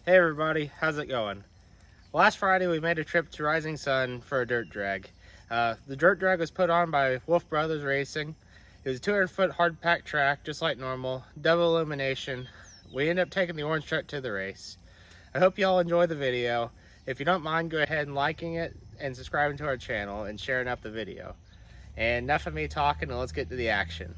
Hey everybody, how's it going? Last Friday we made a trip to Rising Sun for a dirt drag. The dirt drag was put on by Wolfe Bros Racing. It was a 200-foot hard packed track, just like normal, double illumination. We ended up taking the orange truck to the race. I hope y'all enjoy the video. If you don't mind, go ahead and liking it and subscribing to our channel and sharing up the video. And enough of me talking, and let's get to the action.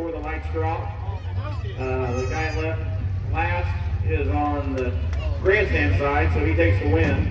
before the lights drop. The guy left last is on the grandstand side, so he takes the win.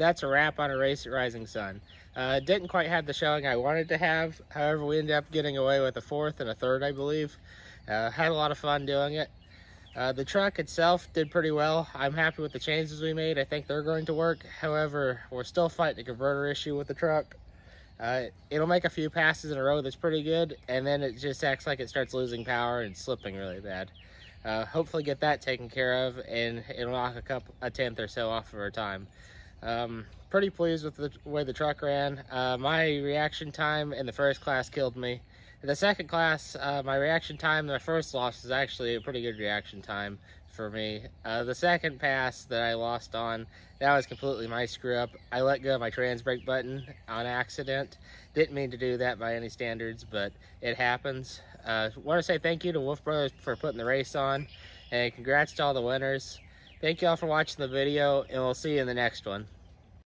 that's a wrap on a race at Rising Sun. Didn't quite have the showing I wanted to have. However, we ended up getting away with a 4th and a 3rd, I believe. Had a lot of fun doing it. The truck itself did pretty well. I'm happy with the changes we made. I think they're going to work. However, we're still fighting a converter issue with the truck. It'll make a few passes in a row that's pretty good, and then it just acts like it starts losing power and slipping really bad. Hopefully get that taken care of, and it'll knock a 10th or so off of our time. Pretty pleased with the way the truck ran. My reaction time in the first class killed me. In the second class, my reaction time in the first loss is actually a pretty good reaction time for me. The second pass that I lost on, that was completely my screw up. I let go of my trans brake button on accident. Didn't mean to do that by any standards, but it happens. Want to say thank you to Wolfe Bros for putting the race on, and congrats to all the winners. Thank you all for watching the video, and we'll see you in the next one.